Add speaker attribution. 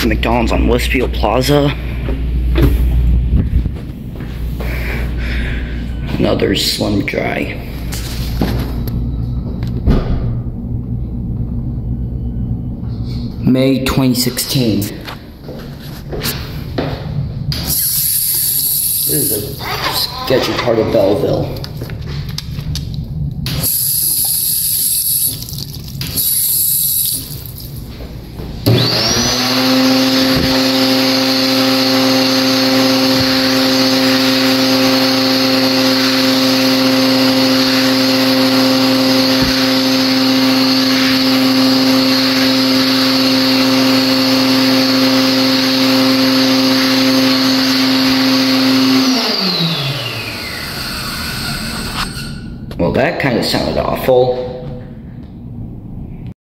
Speaker 1: the McDonald's on Westfield Plaza. Another Slim Dry. May 2016. This is a sketchy part of Belleville. Well, that kind of sounded awful.